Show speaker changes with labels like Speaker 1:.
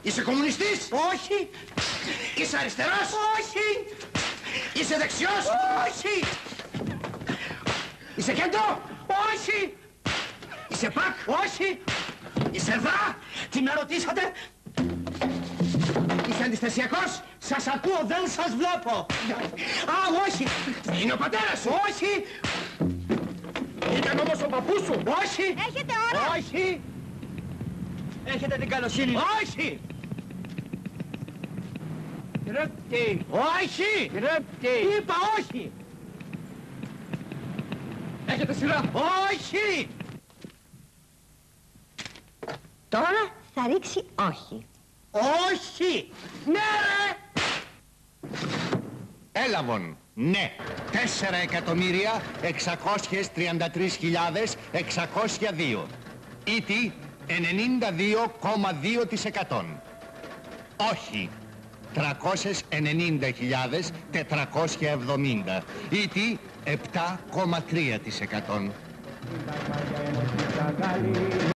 Speaker 1: Είσαι κομμουνιστής?
Speaker 2: Όχι.
Speaker 1: Είσαι αριστερός?
Speaker 2: Όχι.
Speaker 1: Είσαι δεξιός?
Speaker 2: Όχι.
Speaker 1: Είσαι κέντρο?
Speaker 2: Όχι.
Speaker 1: Είσαι ΠΑΚ?
Speaker 2: Όχι.
Speaker 1: Είσαι ΔΑ?
Speaker 2: Τι με ρωτήσατε?
Speaker 1: Είσαι αντιστασιακός?
Speaker 2: Σας ακούω, δεν σας βλέπω. Α, όχι.
Speaker 1: Είναι ο πατέρας σου?
Speaker 2: Όχι.
Speaker 1: Ήταν όμως ο παππούς σου?
Speaker 2: Όχι.
Speaker 3: Έχετε ώρα!
Speaker 2: Όχι.
Speaker 4: Έχετε την καλοσύνη.
Speaker 2: Όχι.
Speaker 4: Ρέπτη.
Speaker 2: Όχι.
Speaker 4: Ρέπτη.
Speaker 2: Είπα όχι.
Speaker 1: Έχετε σειρά?
Speaker 2: Όχι.
Speaker 3: Τώρα θα ρίξει όχι.
Speaker 2: Όχι. Ναι ρε.
Speaker 5: Έλαβον, ναι. 4.633.602. Ήτι 92,2%. Όχι. 390.470. Ήτι 7,3%.